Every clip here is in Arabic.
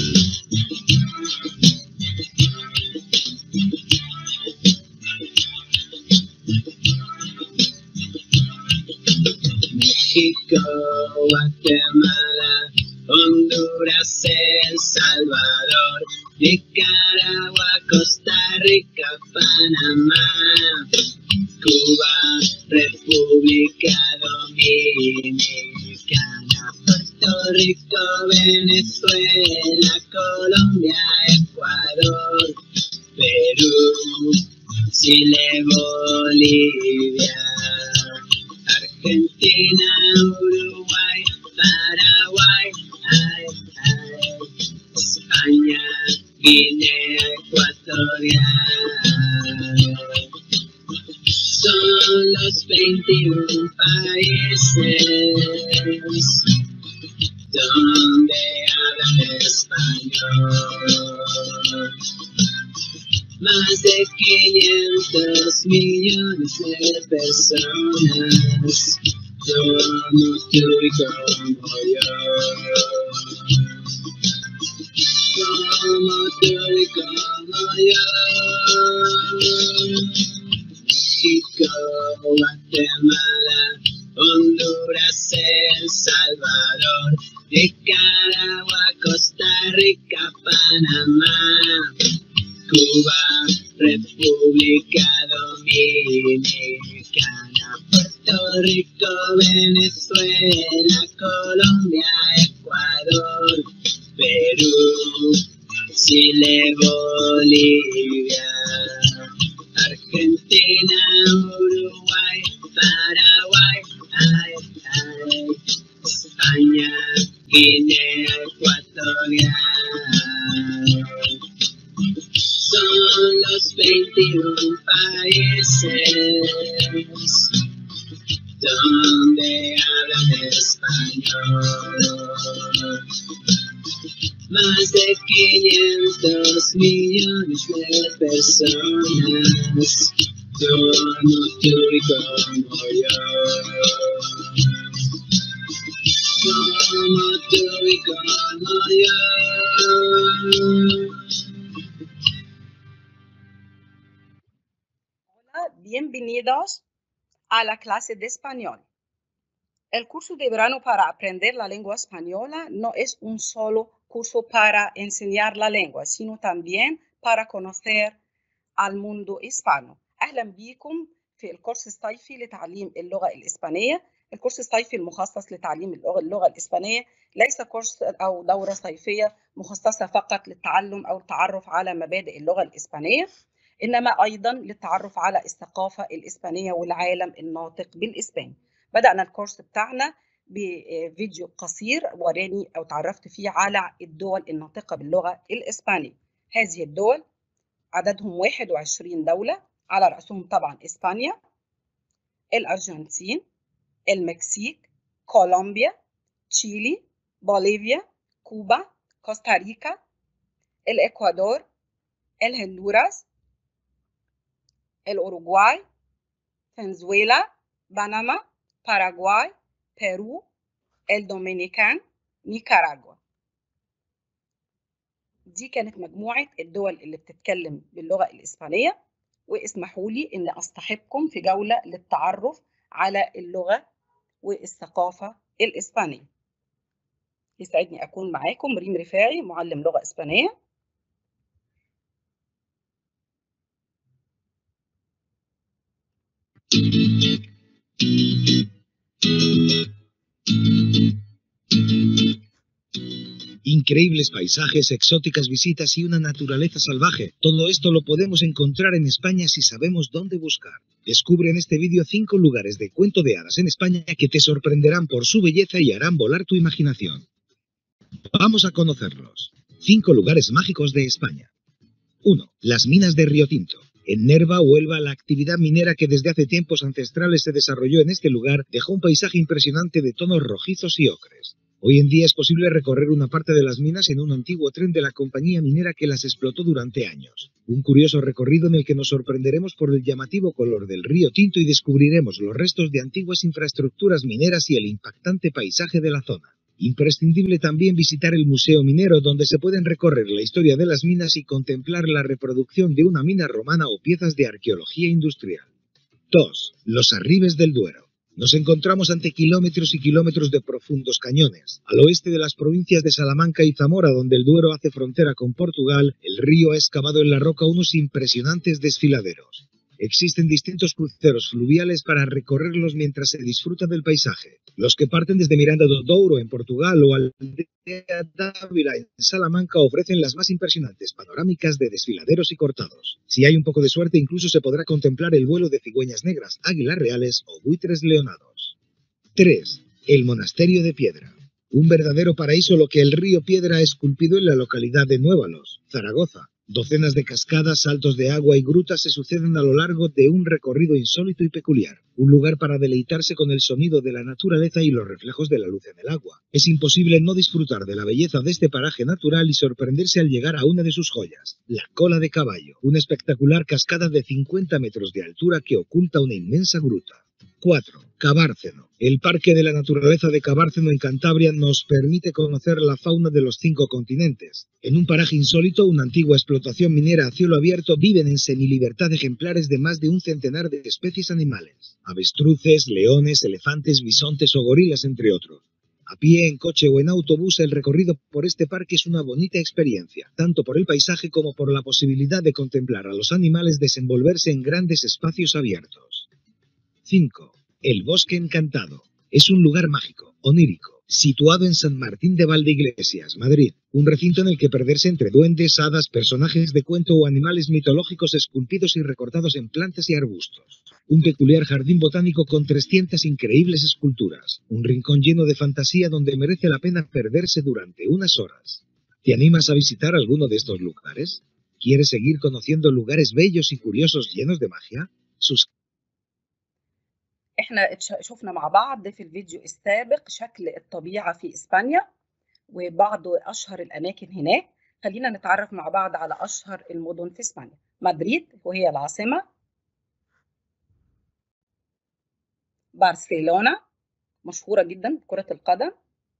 México, Guatemala, Honduras, El Salvador, Nicaragua, Costa Rica, Panamá, Cuba, República Dominicana, Puerto Rico, Venezuela, Colombia, Ecuador, Perú, Chile, Bolivia, Argentina, Uruguay, Paraguay, España, Guinea Ecuatorial. Son los 21 países donde hablan español. Más de 500 millones de personas, como tú y como yo. Como tú y como yo. México, Guatemala, Honduras, El Salvador, Nicaragua, Costa Rica, Panamá, Cuba, República Dominicana, Puerto Rico, Venezuela, Colombia, Ecuador, Perú, Chile, Bolivia, Argentina, Uruguay, Paraguay, España, Guinea Ecuatorial. Son los 21 países donde hablan español. Más de 500 millones de personas, como tú y como yo. Como tú y como yo. Bienvenidos a la clase de español. El curso de verano para aprender la lengua española no es un solo curso para enseñar la lengua, sino también para conocer al mundo hispano. أهلا بكم في الكورس الصيفي لتعليم اللغة الإسبانية. الكورس الصيفي المخصص لتعليم اللغة الإسبانية ليس كورس أو دورة صيفية مخصصة فقط للتعلم أو التعرف على مبادئ اللغة الإسبانية، إنما أيضاً للتعرف على الثقافة الإسبانية والعالم الناطق بالإسباني. بدأنا الكورس بتاعنا بفيديو قصير وراني أو تعرفت فيه على الدول الناطقة باللغة الإسبانية. هذه الدول عددهم 21 دولة، على رأسهم طبعاً إسبانيا، الأرجنتين، المكسيك، كولومبيا، تشيلي، بوليفيا، كوبا، كوستاريكا، الإكوادور، الهندوراس، الأوروغواي، فنزويلا، بنما، باراغواي، بيرو، الدومينيكان، نيكاراغوا. دي كانت مجموعة الدول اللي بتتكلم باللغة الإسبانية، واسمحوا لي إن أصطحبكم في جولة للتعرف على اللغة والثقافة الإسبانية. يسعدني أكون معاكم ريم رفاعي، معلم لغة إسبانية. Increíbles paisajes, exóticas visitas y una naturaleza salvaje. Todo esto lo podemos encontrar en España si sabemos dónde buscar. Descubre en este vídeo 5 lugares de cuento de hadas en España que te sorprenderán por su belleza y harán volar tu imaginación. Vamos a conocerlos. 5 lugares mágicos de España. 1. Las minas de Río Tinto. En Nerva, Huelva, la actividad minera que desde hace tiempos ancestrales se desarrolló en este lugar dejó un paisaje impresionante de tonos rojizos y ocres. Hoy en día es posible recorrer una parte de las minas en un antiguo tren de la compañía minera que las explotó durante años. Un curioso recorrido en el que nos sorprenderemos por el llamativo color del río Tinto y descubriremos los restos de antiguas infraestructuras mineras y el impactante paisaje de la zona. Imprescindible también visitar el Museo Minero, donde se pueden recorrer la historia de las minas y contemplar la reproducción de una mina romana o piezas de arqueología industrial. 2. Los Arribes del Duero. Nos encontramos ante kilómetros y kilómetros de profundos cañones. Al oeste de las provincias de Salamanca y Zamora, donde el Duero hace frontera con Portugal, el río ha excavado en la roca unos impresionantes desfiladeros. Existen distintos cruceros fluviales para recorrerlos mientras se disfruta del paisaje. Los que parten desde Miranda do Douro en Portugal o Aldea Dávila en Salamanca ofrecen las más impresionantes panorámicas de desfiladeros y cortados. Si hay un poco de suerte, incluso se podrá contemplar el vuelo de cigüeñas negras, águilas reales o buitres leonados. 3. El Monasterio de Piedra. Un verdadero paraíso lo que el río Piedra ha esculpido en la localidad de Nuévalos, Zaragoza. Docenas de cascadas, saltos de agua y grutas se suceden a lo largo de un recorrido insólito y peculiar. Un lugar para deleitarse con el sonido de la naturaleza y los reflejos de la luz en el agua. Es imposible no disfrutar de la belleza de este paraje natural y sorprenderse al llegar a una de sus joyas, la Cola de Caballo, una espectacular cascada de 50 metros de altura que oculta una inmensa gruta. 4. Cabárceno. El Parque de la Naturaleza de Cabárceno en Cantabria nos permite conocer la fauna de los 5 continentes. En un paraje insólito, una antigua explotación minera a cielo abierto, viven en semilibertad ejemplares de más de un centenar de especies animales. Avestruces, leones, elefantes, bisontes o gorilas, entre otros. A pie, en coche o en autobús, el recorrido por este parque es una bonita experiencia, tanto por el paisaje como por la posibilidad de contemplar a los animales desenvolverse en grandes espacios abiertos. 5. El Bosque Encantado. Es un lugar mágico, onírico, situado en San Martín de Valdeiglesias, Madrid. Un recinto en el que perderse entre duendes, hadas, personajes de cuento o animales mitológicos esculpidos y recortados en plantas y arbustos. Un peculiar jardín botánico con 300 increíbles esculturas. Un rincón lleno de fantasía donde merece la pena perderse durante unas horas. ¿Te animas a visitar alguno de estos lugares? ¿Quieres seguir conociendo lugares bellos y curiosos llenos de magia? احنا شفنا مع بعض في الفيديو السابق شكل الطبيعة في إسبانيا وبعض أشهر الأماكن هناك. خلينا نتعرف مع بعض على أشهر المدن في إسبانيا. مدريد وهي العاصمة، برشلونة مشهورة جدا بكرة القدم،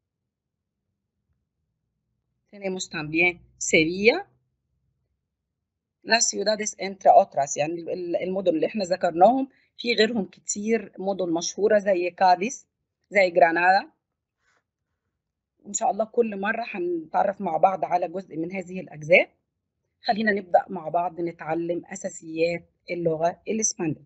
tenemos también Sevilla، las ciudades entre otras، يعني المدن اللي احنا ذكرناهم في غيرهم كتير مدن مشهورة زي كاديس، زي جرانادا. إن شاء الله كل مرة هنتعرف مع بعض على جزء من هذه الأجزاء. خلينا نبدأ مع بعض نتعلم أساسيات اللغة الإسبانية.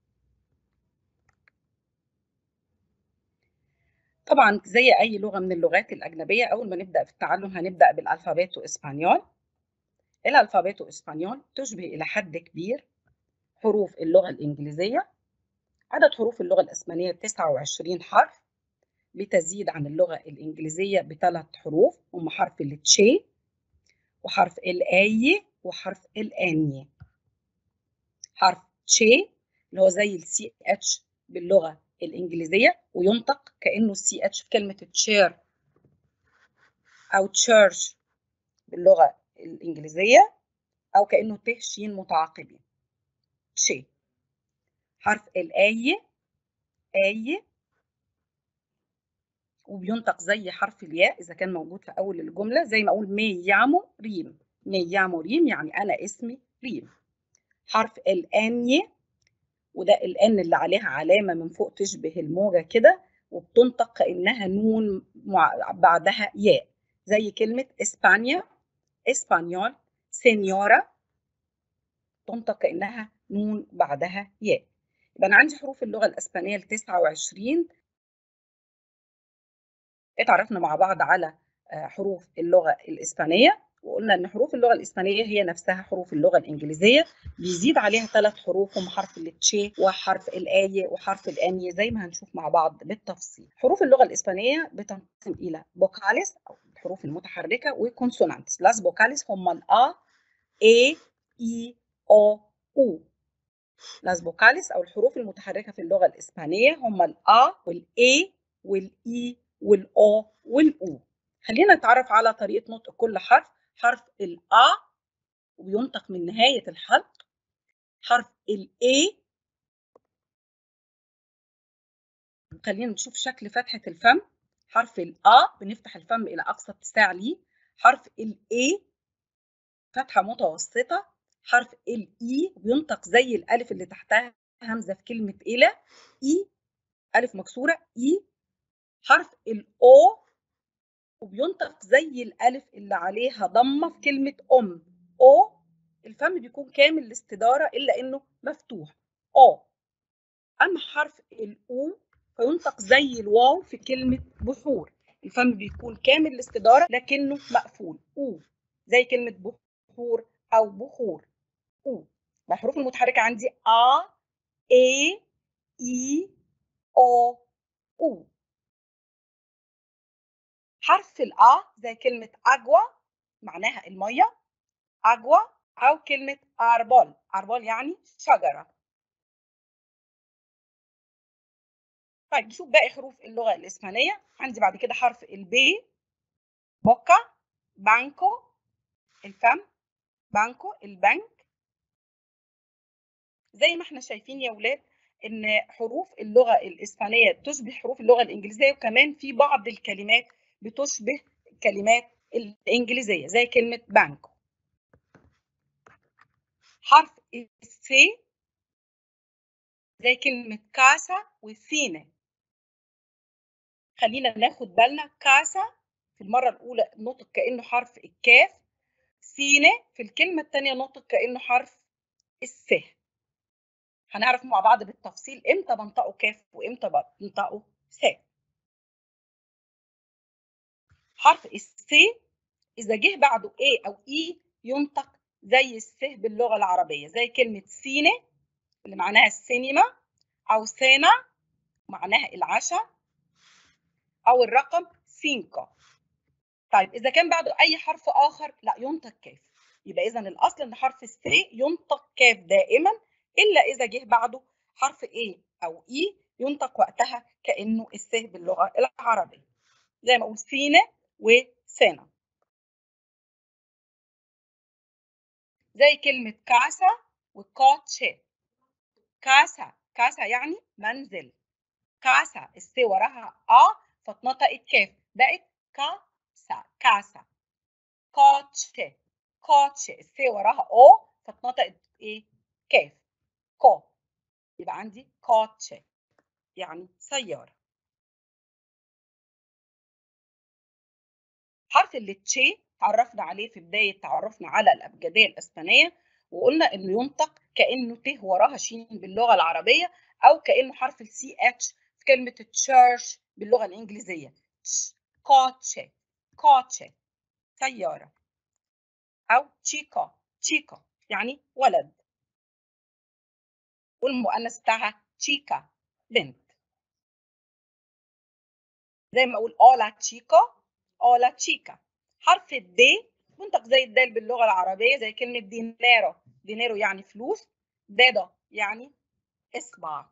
طبعا زي أي لغة من اللغات الأجنبية، أول ما نبدأ في التعلم هنبدأ بالألفابيتو إسبانيول. الألفابيتو إسبانيول تشبه إلى حد كبير حروف اللغة الإنجليزية. عدد حروف اللغة الإسبانية 29 حرف، بتزيد عن اللغة الإنجليزية ب3 حروف، هم حرف التشي وحرف الآي وحرف الآني. حرف تشي اللي هو زي السي اتش باللغة الإنجليزية وينطق كأنه السي اتش في كلمة تشير أو تشيرش باللغة الإنجليزية، أو كأنه ت ش متعاقبين. تشي. حرف الآي آي وبينطق زي حرف الياء إذا كان موجود في أول الجملة، زي ما أقول مي يامو ريم، مي يامو ريم يعني أنا اسمي ريم. حرف الآني وده الآن اللي عليها علامة من فوق تشبه الموجة كده وبتنطق كأنها نون بعدها ياء، زي كلمة إسبانيا، إسبانيول، سينيورا، تنطق كأنها نون بعدها ياء. يبقى أنا عندي حروف اللغة الإسبانية 29. اتعرفنا مع بعض على حروف اللغة الإسبانية، وقلنا إن حروف اللغة الإسبانية هي نفسها حروف اللغة الإنجليزية، بيزيد عليها 3 حروف هم حرف التشي وحرف الآي وحرف الآني زي ما هنشوف مع بعض بالتفصيل. حروف اللغة الإسبانية بتنقسم إلى فوكاليس أو الحروف المتحركة وكونسونانتس. لاس فوكاليس هم الأ، إي، إي، أو، أو. لاس فوكاليس أو الحروف المتحركة في اللغة الإسبانية هم الأ والإي والإي والأو والأو. خلينا نتعرف على طريقة نطق كل حرف. حرف الأ وبينطق من نهاية الحلق. حرف الإي، خلينا نشوف شكل فتحة الفم. حرف الأ بنفتح الفم إلى أقصى اتساع ليه. حرف الإي فتحة متوسطة. حرف الإي بينطق زي الألف اللي تحتها همزة في كلمة إلى. إي ألف مكسورة إي. حرف الأو وبينطق زي الألف اللي عليها ضمة في كلمة أم. أو الفم بيكون كامل الاستدارة إلا إنه مفتوح أو. أما حرف الأو فينطق زي الواو في كلمة بحور، الفم بيكون كامل الاستدارة لكنه مقفول أو، زي كلمة بحور أو بخور أو. الحروف المتحركة عندي أ إي إي أو أو. حرف الأ زي كلمة أجوا معناها المية أجوا، أو كلمة أربول، أربول يعني شجرة. طيب نشوف باقي حروف اللغة الإسبانية. عندي بعد كده حرف البي بوكا بانكو الفم، بانكو البنك. زي ما احنا شايفين يا ولاد ان حروف اللغة الإسبانية تشبه حروف اللغة الإنجليزية، وكمان في بعض الكلمات بتشبه الكلمات الإنجليزية زي كلمة بانكو. حرف السي زي كلمة كاسا وسينة. خلينا ناخد بالنا كاسا في المرة الأولى نطق كأنه حرف الكاف، سينة في الكلمة الثانية نطق كأنه حرف الس. هنعرف مع بعض بالتفصيل امتى بنطقه كاف وامتى بنطقه س. حرف السي إذا جه بعده A أو E ينطق زي الس باللغة العربية، زي كلمة سينة اللي معناها السينما، أو سينا معناها العشاء، أو الرقم 5. طيب إذا كان بعده أي حرف آخر لا ينطق كاف. يبقى إذا الأصل إن حرف السي ينطق كاف دائما، إلا إذا جه بعده حرف A أو E ينطق وقتها كأنه الس باللغة العربية، زي ما أقول سينة وسينا. زي كلمة كاسا وكوتشي. كاسا كاسا يعني منزل، كاسا الس وراها فاتنطقت كاف بقت كاسا كاسا. كوتشي كوتشي الس وراها فاتنطقت ايه كاف كو، يبقى عندي كوتشي يعني سيارة. حرف التشي تعرفنا عليه في بداية تعرفنا على الأبجدية الإسبانية، وقلنا إنه ينطق كأنه ت وراها شين باللغة العربية، أو كأنه حرف السي اتش في كلمة تشيرش باللغة الإنجليزية. كوتشي كوتشي سيارة، أو تشيكا تشيكا يعني ولد، والمؤنث بتاعها تشيكا بنت. زي ما أقول أولا تشيكا أولا تشيكا. حرف الدي منطق زي الدال باللغة العربية، زي كلمة دينيرو، دينيرو يعني فلوس، ديدو يعني إصبع.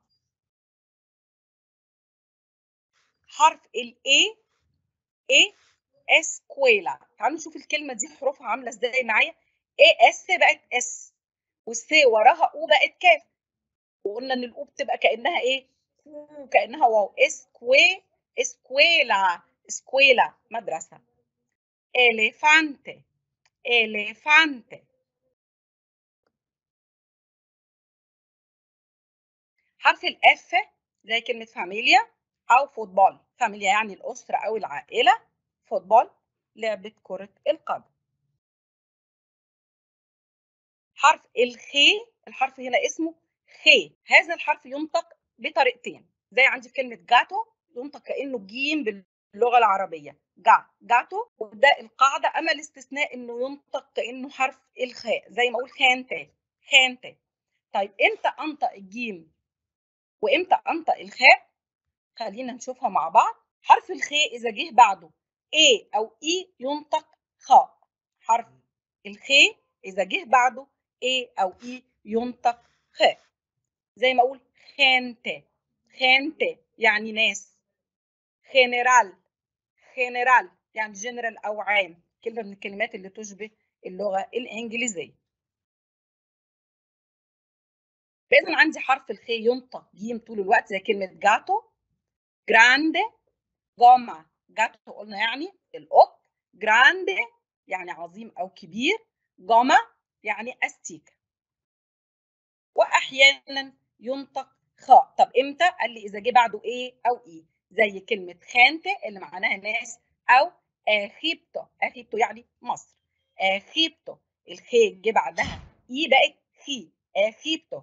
حرف الإي إيه اسكويلا. تعالوا نشوف الكلمة دي حروفها عاملة إزاي معايا. إيه اس بقت اس، والسي وراها أو بقت كاف، وقلنا إن الأو بتبقى كأنها إيه؟ كأنها واو. اسكويلا اسكويلا مدرسة. إليفانتي إليفانتي. حرف الاف زي كلمة فاميليا أو فوتبول. فاميليا يعني الأسرة أو العائلة، فوتبول لعبة كرة القدم. حرف الخي الحرف هنا اسمه خي. هذا الحرف ينطق بطريقتين، زي عندي في كلمة جاتو ينطق كأنه جيم باللغة العربية جاتو، وده القاعدة. أما الاستثناء إنه ينطق كأنه حرف الخاء، زي ما أقول خانتي خانتي. طيب إمتى أنطق الجيم وإمتى أنطق الخاء؟ خلينا نشوفها مع بعض. حرف الخاء إذا جه بعده A أو E ينطق خاء. حرف الخاء إذا جه بعده A أو E ينطق خاء. زي ما أقول خانتة خانتة يعني ناس. خينيرال خينيرال يعني جنرال أو عام، كلمة من الكلمات اللي تشبه اللغة الإنجليزية. فإذا عندي حرف الخاء ينطق جيم طول الوقت، زي كلمة جاتو جراندي جوما جاتو قلنا يعني القط. جراندي يعني عظيم أو كبير. جاما يعني أستيك. وأحيانا ينطق خاء. طب إمتى؟ قال لي إذا جه بعده إيه أو إيه، زي كلمة خانتي اللي معناها ناس، أو أخيبتو. أخيبتو يعني مصر. أخيبتو الخي جه بعدها إيه بقت خي. أخيبتو.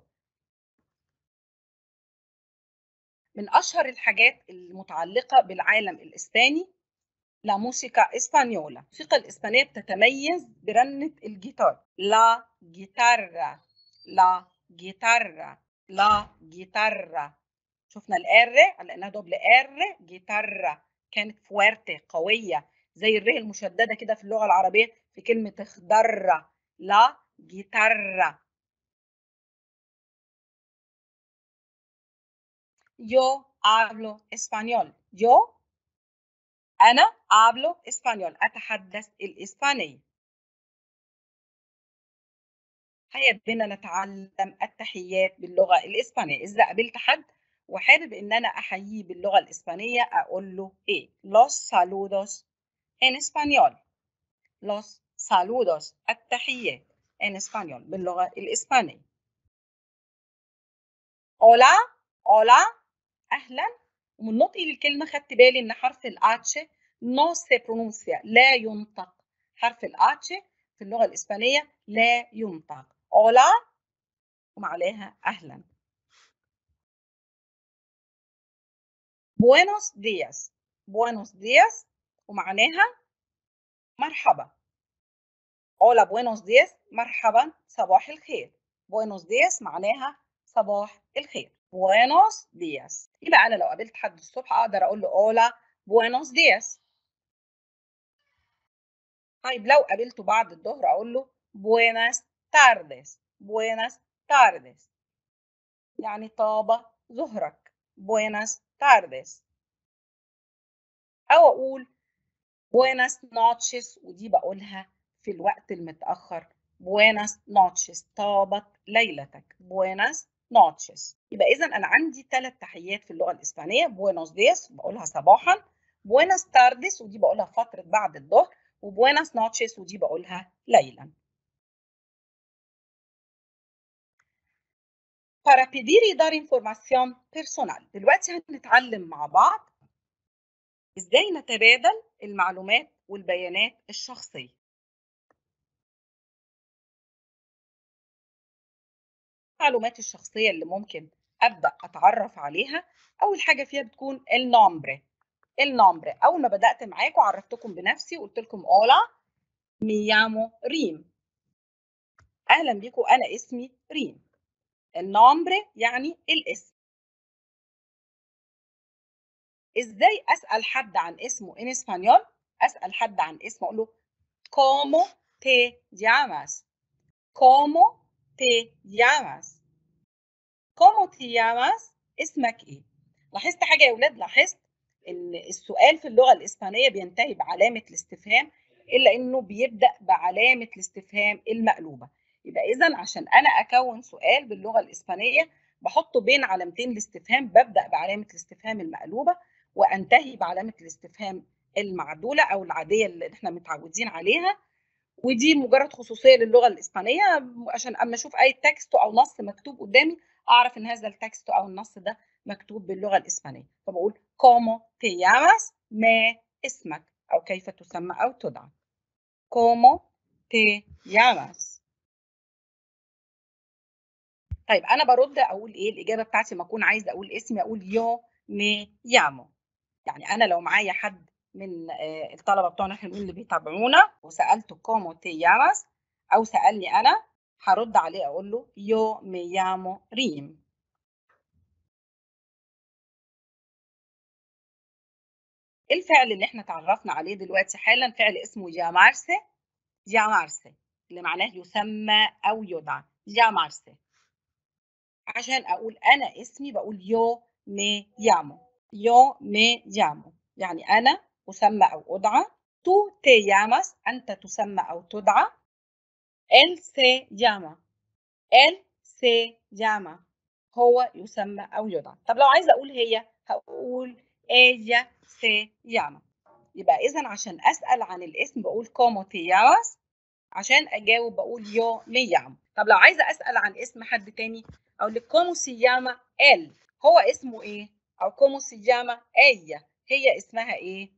من أشهر الحاجات المتعلقة بالعالم الإسباني لا موسيقى إسبانيولا. الموسيقى الإسبانية بتتميز برنة الجيتار. لا جيتارا، لا جيتارا، لا جيتارا. شفنا الار على انها دوبل ار. جيتارا كانت فوارتي قويه زي الر المشدده كده في اللغه العربيه في كلمه اخضر. لا جيتارا. yo hablo español. yo انا hablo español اتحدث الاسبانيه. هيا بنا نتعلم التحيات باللغه الاسبانيه. اذا قابلت حد وحابب ان انا احييه باللغه الاسبانيه اقول له ايه؟ los saludos en español. los saludos التحيات en español باللغة الإسبانية. hola hola أهلا. ومن نطقي للكلمة خدت بالي إن حرف الآتش no se pronuncia لا ينطق. حرف الآتش في اللغة الإسبانية لا ينطق. hola ومعليها أهلا. buenos días. buenos días ومعناها مرحبا. hola buenos días مرحبا صباح الخير. buenos días معناها صباح الخير. buenos días. يبقى أنا لو قابلت حد الصبح أقدر أقول له hola buenos días. طيب لو قابلته بعد الظهر أقول له buenas tardes. buenas tardes يعني طاب ظهرك. buenas tardes. أو أقول buenas noches ودي بقولها في الوقت المتأخر. buenas noches طابت ليلتك. buenas noches. يبقى إذا أنا عندي 3 تحيات في اللغة الإسبانية. buenos días بقولها صباحا. buenas tardes ودي بقولها فترة بعد الظهر. وbuenas noches ودي بقولها ليلا. Para pedir y dar información personal. دلوقتي هنتعلم مع بعض إزاي نتبادل المعلومات والبيانات الشخصية. المعلومات الشخصية اللي ممكن أبدأ أتعرف عليها أول حاجة فيها بتكون النومبر. النومبر أول ما بدأت معاكم عرفتكم بنفسي وقلت لكم أولا ميامو ريم. أهلا بكم أنا اسمي ريم. النومبر يعني الاسم. إزاي أسأل حد عن اسمه إن إسبانيول؟ أسأل حد عن اسمه أقول له ¿Cómo te llamas؟ ¿Cómo te llamas؟ ¿Cómo te llamas؟ اسمك إيه؟ لاحظت حاجة يا ولاد؟ لاحظت إن السؤال في اللغة الإسبانية بينتهي بعلامة الاستفهام إلا إنه بيبدأ بعلامة الاستفهام المقلوبة. يبقى إذا عشان أنا أكون سؤال باللغة الإسبانية بحطه بين علامتين الاستفهام. ببدأ بعلامة الاستفهام المقلوبة وأنتهي بعلامة الاستفهام المعدولة أو العادية اللي إحنا متعودين عليها. ودي مجرد خصوصية للغة الإسبانية عشان أما أشوف أي تكست أو نص مكتوب قدامي أعرف إن هذا التكست أو النص ده مكتوب باللغة الإسبانية. فبقول ¿Cómo te llamas؟ ما اسمك أو كيف تسمى أو تدعى. ¿Cómo te llamas؟ طيب أنا برد أقول إيه الإجابة بتاعتي؟ ما أكون عايزة أقول اسمي أقول yo me llamo. يعني أنا لو معايا حد من الطلبة بتوعنا الحلوين اللي بيتابعونا وسألته ¿Cómo te llamas؟ أو سألني أنا هرد عليه أقول له yo me llamo ريم. الفعل اللي احنا تعرفنا عليه دلوقتي حالا فعل اسمه llamarse. llamarse اللي معناه يسمى أو يدعى. llamarse. عشان أقول أنا اسمي بقول yo me llamo. yo me llamo يعني أنا أسمى أو أدعى. tú te llamas أنت تسمى أو تدعى. él se llama. él se llama هو يسمى أو يدعى. طب لو عايزة أقول هي هقول ella se llama. يبقى إذا عشان أسأل عن الاسم بقول كومو تي llamas، عشان أجاوب بقول يو مي llamo. طب لو عايزة أسأل عن اسم حد تاني أقول لك كومو سي llama él، هو اسمه إيه؟ أو كومو سي llama ella، هي اسمها إيه؟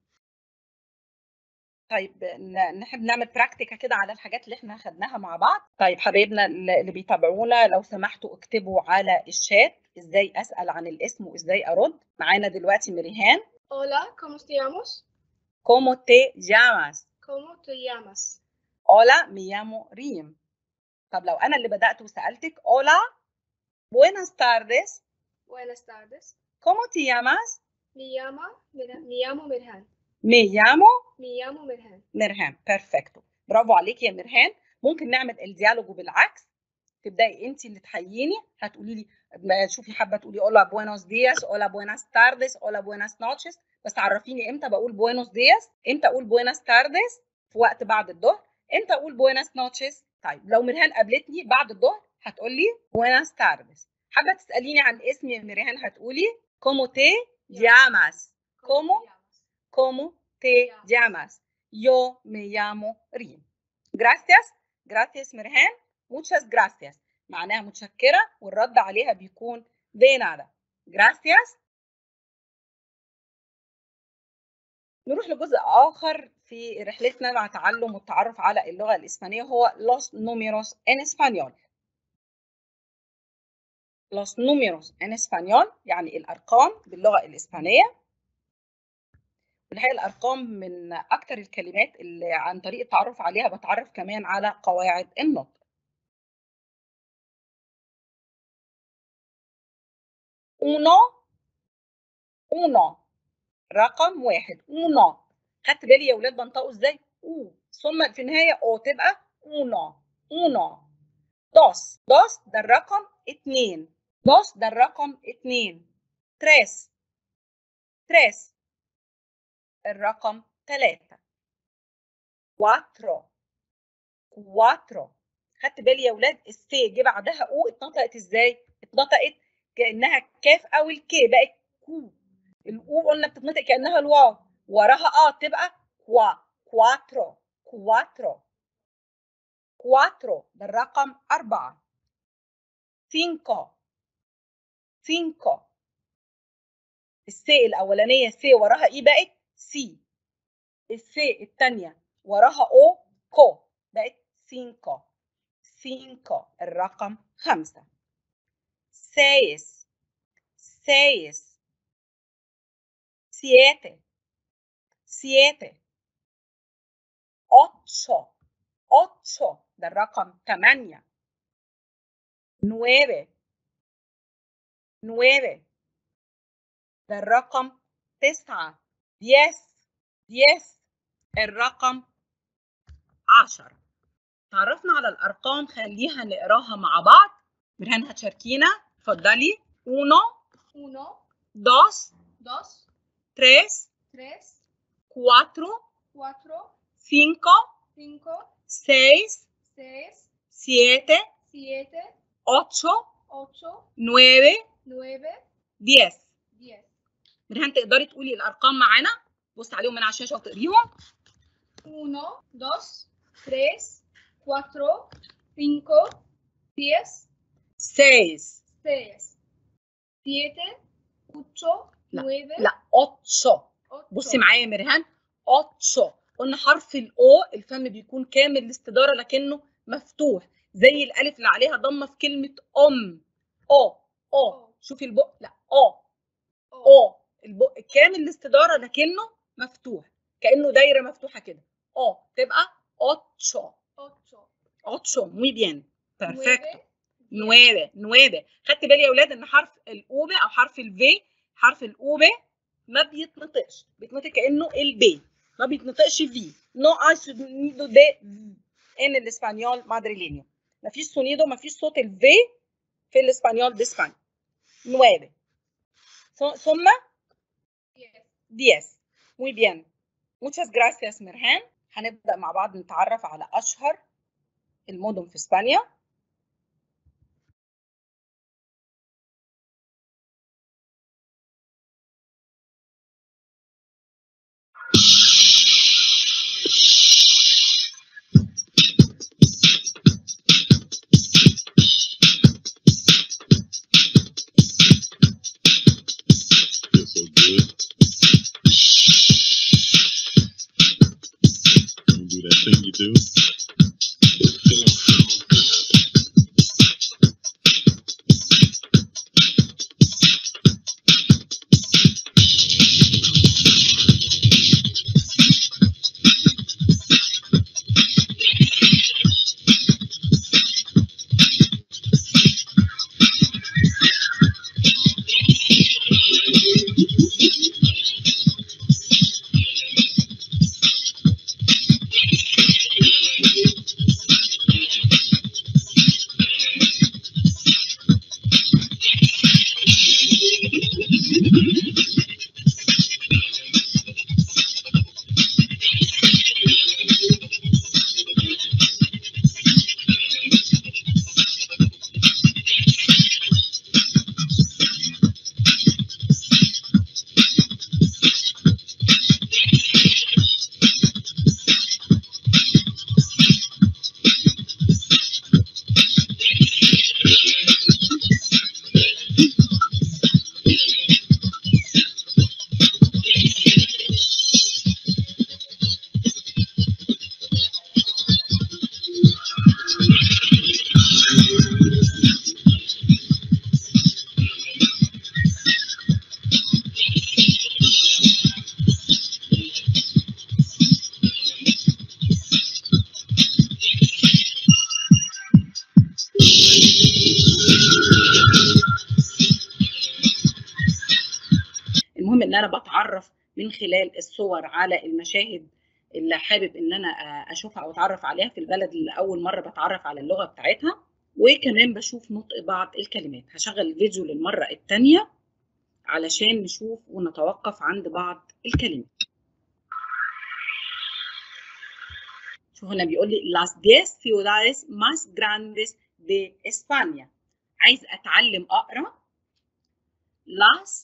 طيب نحب نعمل براكتيكا كده على الحاجات اللي احنا خدناها مع بعض. طيب حبايبنا اللي بيتابعونا لو سمحتوا اكتبوا على الشات ازاي اسال عن الاسم وازاي ارد. معانا دلوقتي مريهان. Hola, ¿cómo te llamas? ¿Cómo te llamas؟ ¿Cómo te llamas? Hola, me llamo ريم. طب لو انا اللي بدات وسالتك Hola, buenas tardes. Buenas tardes. ¿Cómo te llamas؟ Me llamo Mirhan. Me llamo Me llamo Mirhan. مرهان. بيرفكتو، برافو عليكي يا مرهان. ممكن نعمل الديالوج بالعكس، تبداي انت اللي تحييني، هتقولي لي شوفي حابه تقولي اولا بوينوس دياس، اولا بويناس تاردس، اولا بويناس نوتشز، بس عرفيني امتى بقول بوينوس دياس، امتى اقول بويناس تاردس في وقت بعد الظهر، امتى اقول بويناس نوتشز. طيب لو مرهان قابلتني بعد الظهر هتقول لي بويناس تاردس. حابه تساليني عن اسمي يا مرهان هتقولي كومو تي llamas. ¿Cómo te llamas? Yo me llamo Rim. Gracias. Gracias مرهان. Muchas gracias. معناها متشكرة، والرد عليها بيكون de nada. Gracias. نروح لجزء آخر في رحلتنا مع تعلم والتعرف على اللغة الإسبانية، هو los números en español. Los números en español يعني الأرقام باللغة الإسبانية. والحقيقة الأرقام من أكتر الكلمات اللي عن طريق التعرف عليها بتعرف كمان على قواعد النطق. uno رقم واحد. uno خدت بالي يا ولاد بنطقه ازاي؟ ثم في النهاية او تبقى uno. dos ده الرقم اتنين. dos ده الرقم اتنين. tres الرقم تلاتة. cuatro خدت بالي يا ولاد السي جه بعدها او اتنطقت ازاي؟ اتنطقت كانها كاف او الكي بقت كو. الاو قلنا بتتنطق كانها الواو، وراها تبقى كوا. cuatro ده الرقم أربعة. cinco السي الأولانية سي وراها إيه بقت سي. السي الثانية وراها أو كو بقت cinco الرقم خمسة. seis siete ocho ده الرقم 8. nueve ده الرقم 9. diez الرقم 10. تعرفنا على الأرقام، خليها نقراها مع بعض. مرهان هتشاركينا، اتفضلي. uno dos tres cuatro cinco seis siete ocho nueve 10. مرهان تقدري تقولي الأرقام معانا؟ بص عليهم من على الشاشة وتقريهم. 1 2 3 4 5 6 7 8 لا 8. بصي معايا يا مرهان 8. قلنا حرف الاو الفم بيكون كامل الاستداره لكنه مفتوح، زي الالف اللي عليها ضمه في كلمه او. شوفي البق، لا او البق كامل الاستداره لكنه مفتوح، كانه دايره مفتوحه كده. تبقى 8. muy bien. perfecto. 9. خدت بالي يا اولاد ان حرف الاوبه او حرف الفي، حرف الاوبه ما بيتنطقش، بيتنطق كانه البي، ما بيتنطقش في. no hay sonido de en el español madrileño. ما فيش سونيدو، ما فيش صوت الفي في الاسبانيول de España. 9 ثم 10. muy bien. muchas gracias مرهان. هنبدا مع بعض نتعرف على اشهر المدن في اسبانيا. do that thing you do. المهم ان انا بتعرف من خلال الصور على المشاهد اللي حابب ان انا اشوفها او اتعرف عليها في البلد اللي اول مره بتعرف على اللغه بتاعتها، وكمان بشوف نطق بعض الكلمات. هشغل الفيديو للمره الثانيه علشان نشوف ونتوقف عند بعض الكلمات. شوف هنا بيقول لي las 10 ciudades más grandes de España. عايز اتعلم اقرا las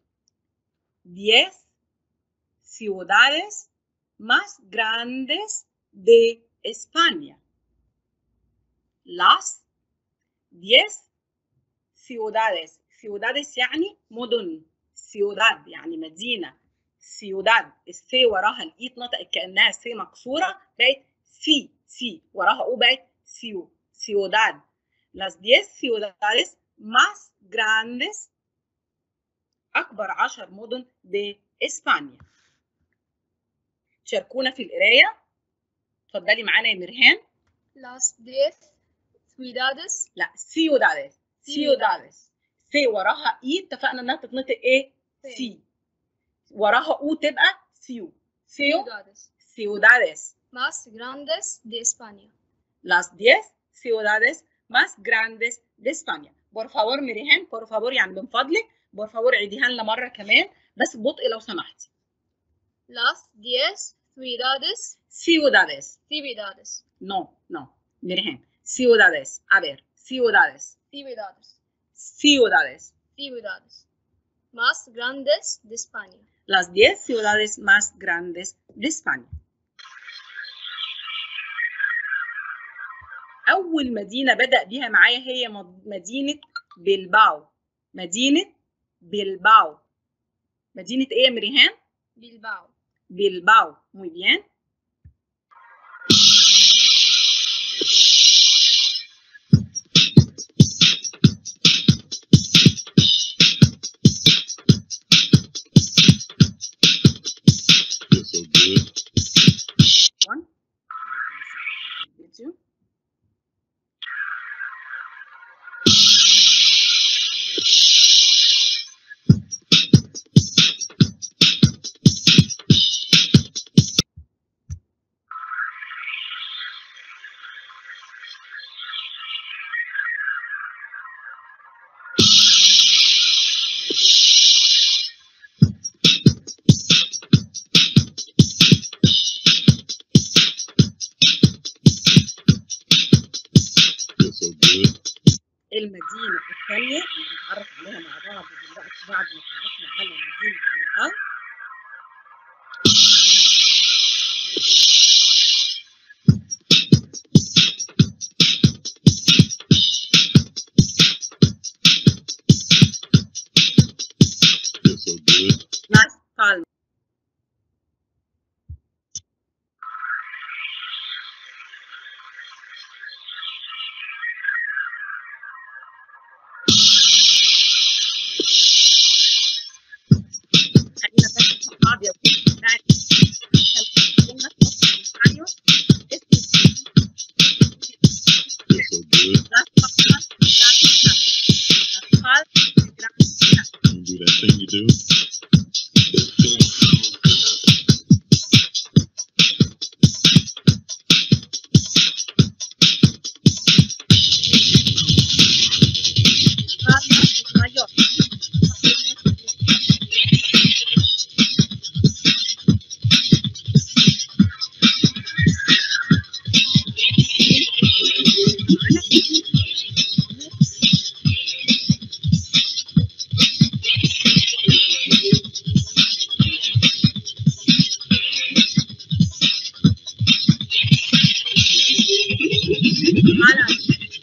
10 ciudades más grandes de España. Las 10 ciudades. ciudades يعني مدن. ciudad يعني مدينة. ciudad السي وراها الاي اتنطقت كأنها سي مكسورة بقت سي وراها او بقت سيو. ciudad. Las 10 ciudades más grandes أكبر 10 مدن بإسبانيا. شاركونا في القراية. اتفضلي معانا يا مرهان. Las 10 ciudades. لا ciudades. سي وراها اي اتفقنا انها تتنطق ايه؟ سي. وراها او تبقى سيو. ciudades más grandes de España. Las 10 ciudades más grandes de España. por favor مريهان por favor يعني من فضلك por favor عيديها لنا مرة كمان بس ببطء لو سمحتي. Las 10 ciudades. ciudades. No. مريهان. ciudades. A ver. ciudades. Más grandes de España. Las 10 ciudades más grandes de España. أول مدينة بدأ بيها معايا هي مدينة بلباو. مدينة إيه يا مريهان؟ بلباو. muy bien. المدينة الثانية اللي هنتعرف عليها مع بعض دلوقتي بعد ما تعرفنا على مدينة بلباو. Las Palmas. Málaga.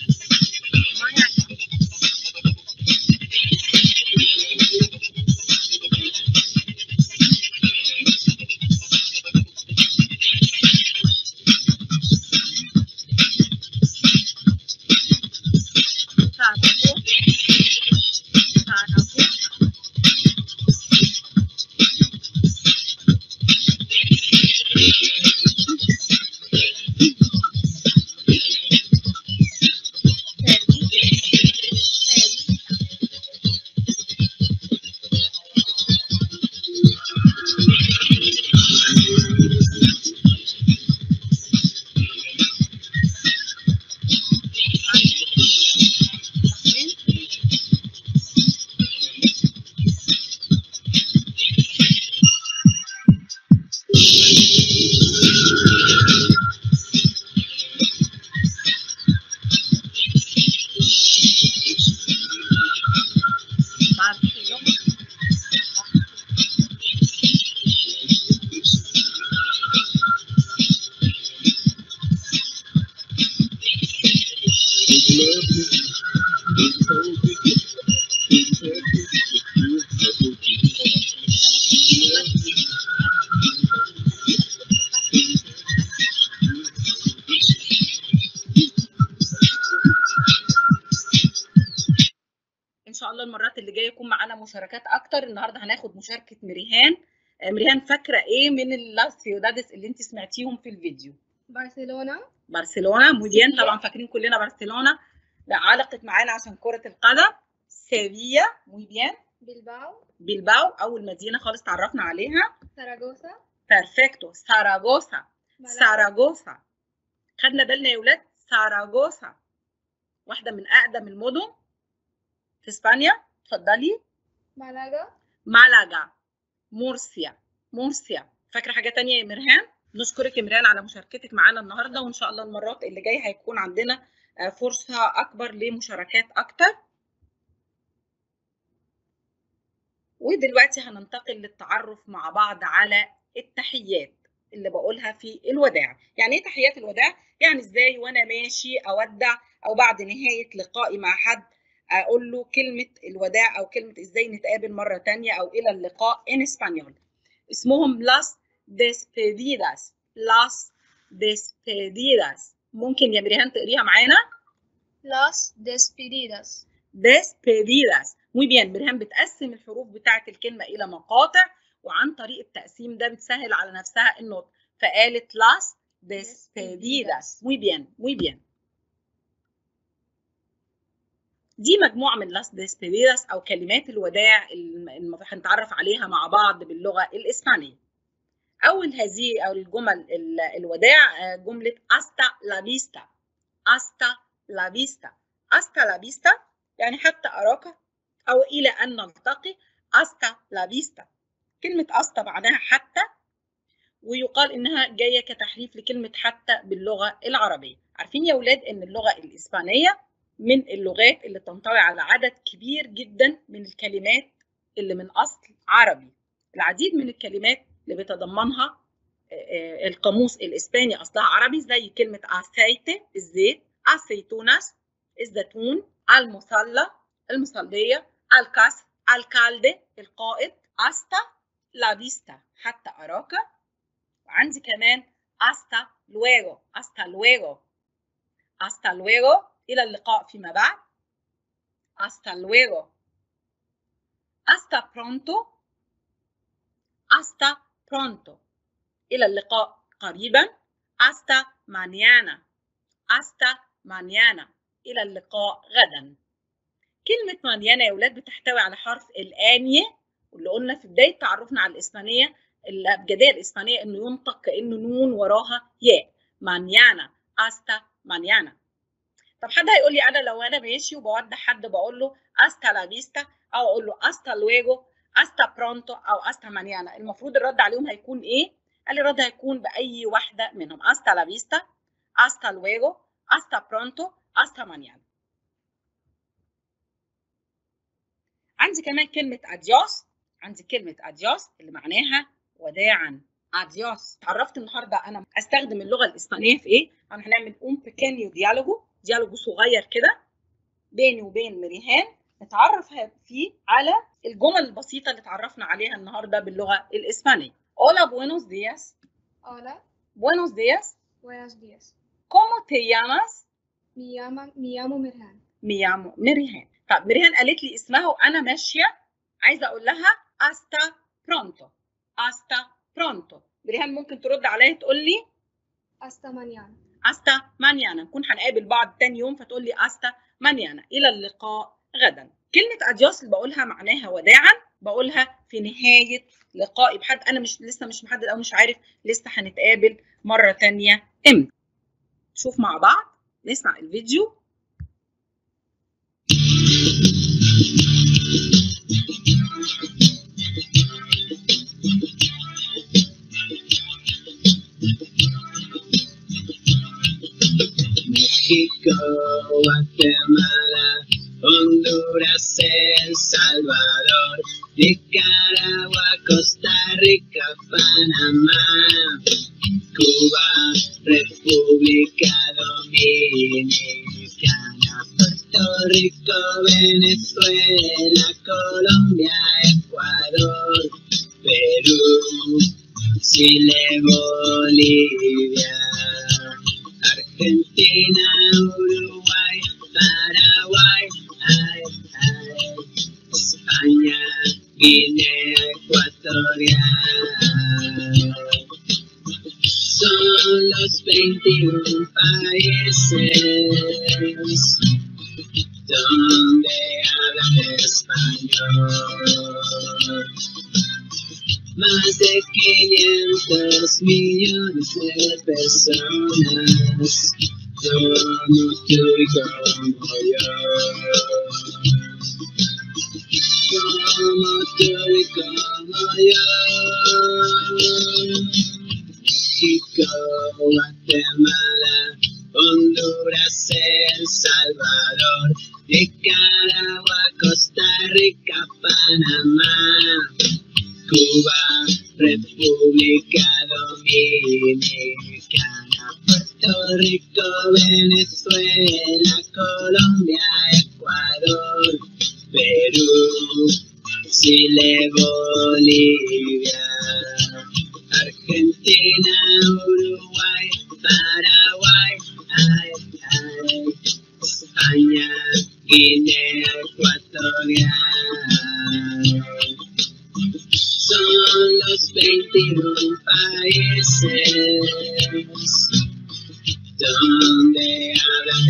ان شاء الله المرات اللي جايه يكون معانا مشاركات اكتر. النهارده هناخد مشاركه مريهان. مريهان فاكره ايه من اللاس سيودادس اللي انت سمعتيهم في الفيديو؟ برشلونه muy bien. طبعا فاكرين كلنا برشلونه. لا علقت معانا عشان كره القدم. سيفيا muy bien. بلباو اول مدينه خالص تعرفنا عليها. بيرفكتو. ساراغوسا. خدنا بالنا يا ولاد ساراغوسا واحده من اقدم المدن في اسبانيا. اتفضلي. مالاغا. مورسيا. فاكره حاجه تانية يا مرهان؟ نشكرك يا مرهان على مشاركتك معانا النهارده، وان شاء الله المرات اللي جايه هيكون عندنا فرصه اكبر لمشاركات اكتر. ودلوقتي هننتقل للتعرف مع بعض على التحيات اللي بقولها في الوداع. يعني ايه تحيات الوداع؟ يعني ازاي وانا ماشي اودع او بعد نهايه لقائي مع حد اقول له كلمه الوداع او كلمه ازاي نتقابل مره تانية او الى اللقاء ان اسبانيول. اسمهم las despedidas. ممكن يا مريهان تقريها معانا؟ Las despedidas. muy bien. مريهان بتقسم الحروف بتاعه الكلمه الى مقاطع، وعن طريق التقسيم ده بتسهل على نفسها النطق، فقالت las despedidas. muy bien. دي مجموعة من las despedidas أو كلمات الوداع اللي هنتعرف عليها مع بعض باللغة الإسبانية. أول هذه أو الجمل الوداع جملة hasta la vista يعني حتى أراك أو إلى أن نلتقي. hasta la vista. كلمة hasta معناها حتى، ويقال إنها جاية كتحريف لكلمة حتى باللغة العربية. عارفين يا ولاد إن اللغة الإسبانية من اللغات اللي تنطوي على عدد كبير جدا من الكلمات اللي من أصل عربي. العديد من الكلمات اللي بيتضمنها القاموس الإسباني أصلها عربي، زي كلمة aceite الزيت، aceitunas الزيتون، المصلية، الكاس، alcalde القائد، hasta la vista حتى أراك. وعندي كمان hasta luego إلى اللقاء فيما بعد. hasta luego. hasta pronto إلى اللقاء قريبا. hasta mañana إلى اللقاء غدا. كلمة mañana يا ولاد بتحتوي على حرف الآنية، واللي قلنا في بداية تعرفنا على الإسبانية الأبجدية الإسبانية إنه ينطق كأنه نون وراها ياء. mañana. hasta mañana. طب حد هيقول لي انا لو انا ماشي وبودع حد بقول له hasta la vista او اقول له hasta luego، hasta pronto او hasta mañana، المفروض الرد عليهم هيكون ايه؟ قال لي الرد هيكون باي واحده منهم. hasta la vista، hasta luego، hasta pronto، hasta mañana. عندي كمان كلمه adiós. عندي كلمه adiós اللي معناها وداعا. adiós. اتعرفت النهارده انا استخدم اللغه الاسبانيه في ايه؟ هنعمل un pequeño diálogo ديالوج صغير كده بيني وبين مريهان نتعرف فيه على الجمل البسيطة اللي اتعرفنا عليها النهاردة باللغة الإسبانية. Hola, buenos días. Hola, Buenos días. buenos días. ¿Cómo te llamas? Me llamo Mirhan. Me llamo مريهان. طب مريهان قالت لي اسمها وأنا ماشية عايزة أقول لها hasta pronto. hasta pronto. مريهان ممكن ترد عليا تقول لي Hasta mañana. hasta mañana. نكون هنقابل بعض تاني يوم فتقول لي hasta mañana. إلى اللقاء غدا. كلمة أديوس اللي بقولها معناها وداعا، بقولها في نهاية لقائي بحد أنا لسه مش محدد أو مش عارف لسه هنتقابل مرة تانية إمتى. شوف مع بعض، نسمع الفيديو. México, Guatemala, Honduras, El Salvador, Nicaragua, Costa Rica, Panamá, Cuba, República Dominicana, Puerto Rico, Venezuela, Colombia, Ecuador, Perú, Chile, Bolivia, Argentina, Uruguay, Paraguay, España, Guinea Ecuatorial. Son los 21 países donde hablan español. Más de 500 millones de personas, como tú y como yo. Como tú y como yo. México, Guatemala, Honduras, El Salvador, Nicaragua, Costa Rica, Panamá, Cuba, República Dominicana, Puerto Rico, Venezuela, Colombia, Ecuador, Perú, Chile, Bolivia, Argentina, Uruguay, Paraguay, España, Guinea Ecuatorial. Son los 21 países donde hablan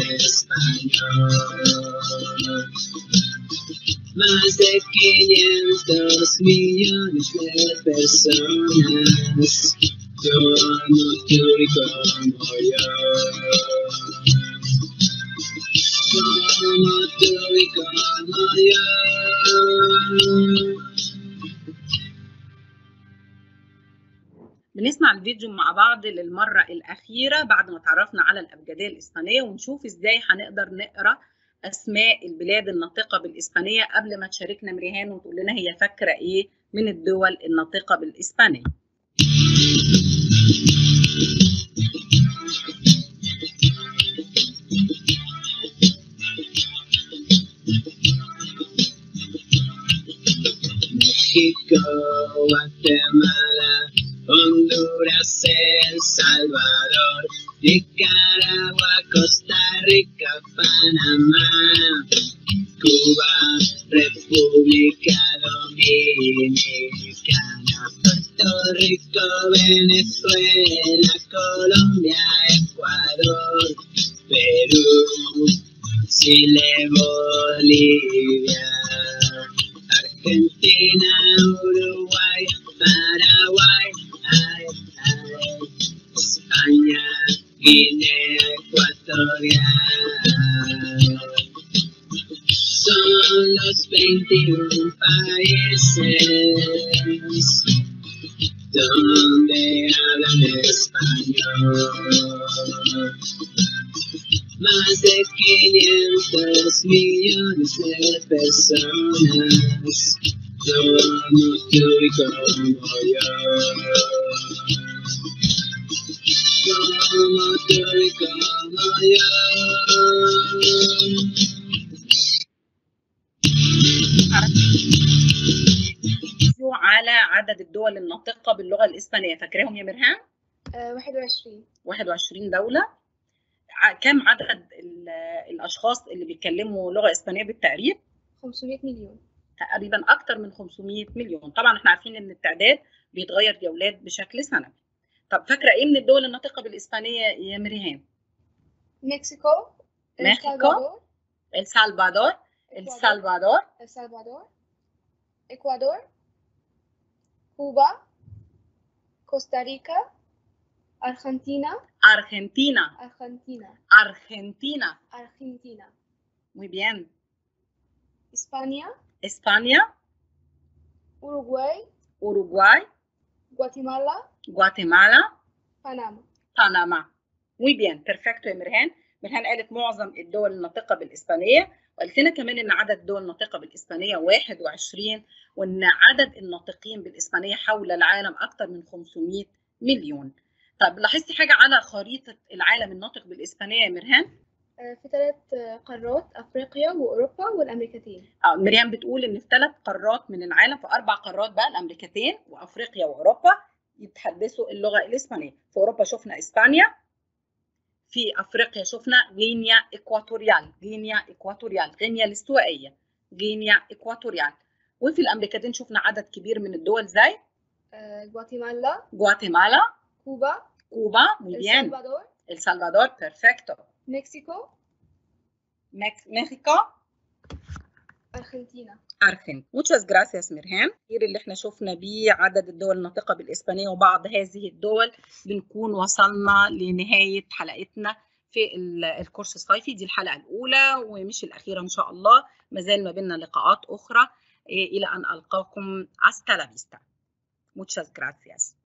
español. Más de 500 millones de personas, como tú y como yo. Como tú y como yo. بنسمع الفيديو مع بعض للمرة الأخيرة بعد ما تعرفنا على الأبجدية الإسبانية، ونشوف إزاي هنقدر نقرأ أسماء البلاد الناطقة بالإسبانية قبل ما تشاركنا مريهان وتقول لنا هي فاكرة إيه من الدول الناطقة بالإسبانية. México, Guatemala, Honduras, El Salvador, Nicaragua, Costa Rica, Panamá, Cuba, República Dominicana, Puerto Rico, Venezuela, Colombia, Ecuador, Perú, Chile, Bolivia, Argentina, Uruguay, Paraguay, España, Guinea Ecuatorial. Son los 21 países donde hablan español. Más de 500 millones de personas, como tú y como yo. Como tú y como yo. على عدد الدول الناطقة باللغة الإسبانية، فاكراهم يا مرهان؟ 21. 21 دولة. كم عدد الأشخاص اللي بيتكلموا لغة إسبانية بالتقريب؟ 500 مليون. تقريبا أكتر من 500 مليون. طبعا احنا عارفين إن التعداد بيتغير يا ولاد بشكل سنوي. طب فاكرة إيه من الدول الناطقة بالإسبانية يا مريهان؟ مكسيكو، السلفادور، إكوادور، كوبا، كوستاريكا، أرجنتينا. Muy bien. España. Uruguay. Guatemala. Panamá. Muy bien. Perfecto يا مرهان. مرهان قالت معظم الدول الناطقة بالإسبانية، وقالت لنا كمان إن عدد الدول الناطقة بالإسبانية 21، وإن عدد الناطقين بالإسبانية حول العالم أكثر من 500 مليون. طب لاحظتي حاجة على خريطة العالم الناطق بالإسبانية يا مرهان؟ في 3 قارات، أفريقيا وأوروبا والأمريكتين. مريم بتقول إن في 3 قارات من العالم، في 4 قارات بقى، الأمريكتين وأفريقيا وأوروبا، يتحدثوا اللغة الإسبانية. في أوروبا شفنا إسبانيا، في أفريقيا شفنا غينيا إكواتوريال، غينيا الاستوائية، غينيا إكواتوريال. وفي الأمريكتين شفنا عدد كبير من الدول زي غواتيمالا، كوبا، muy bien. السلفادور، perfecto. مكسيكو، أرجنتينا. Muchas gracias مرهان. غير اللي احنا شفنا بيه عدد الدول الناطقة بالإسبانية وبعض هذه الدول، بنكون وصلنا لنهاية حلقتنا في الكورس الصيفي. دي الحلقة الأولى ومش الأخيرة إن شاء الله، ما زال ما بيننا لقاءات أخرى إلى أن ألقاكم. hasta la vista. Muchas gracias.